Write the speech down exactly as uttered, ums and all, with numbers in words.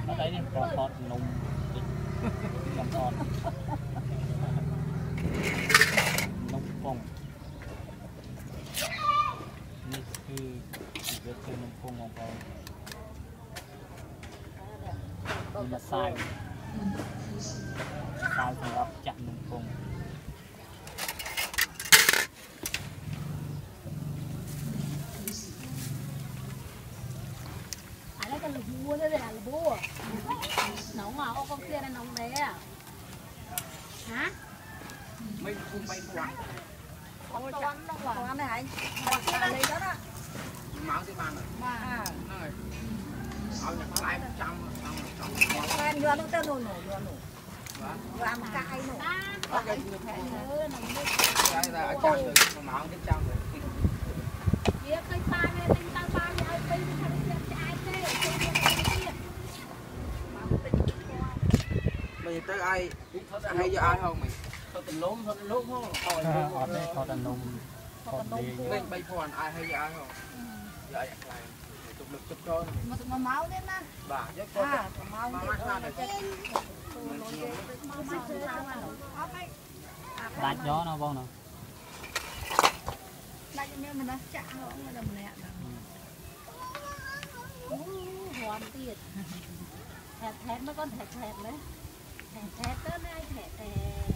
ở đây đi còn thọt nung còn thọt nung phongนี่คือเวทนมพงของเรามีมาใส่ใส่สำหรับจับนมพงอะไรกันหรือบัวเลยหรือบัวน้องเหรอเอากองเชียร์น้องเด้อฮะไม่คุ้มไปกว่า con con con này hả? Con này đó đó. Máu thì mang rồi. Mà. Nó rồi.เอาจากลายจำจำจำ Con vừa nó tên nổ nổ vừa nổ. Vừa một cái nổ. Có cái gì thế? Đây là jam rồi, máu cái jam rồi. Kia cây ba này, tinh ta ba này, ai tinh thì thằng kia chạy thế, Bây giờ tới ai hay cho ai không mày? Thôi tình lúm, thôi tình lúm không? Thôi ọt đây, thôi tình lúm. Thôi tình lúm. Mình bay phòn ai hay cho ai không? Giờ ai lại tục lực chụp cho. mà máu đến á. Bà rất con. À, máu mát ra này. Đạch gió nó vong nào. Đạch cho mình nó chạm không, mình làm nè. Hoàn tiệt. Thẹt thẹt mấy con thẹt thẹt đấy. Thẹt thẹt đó này, thẹt thẹt.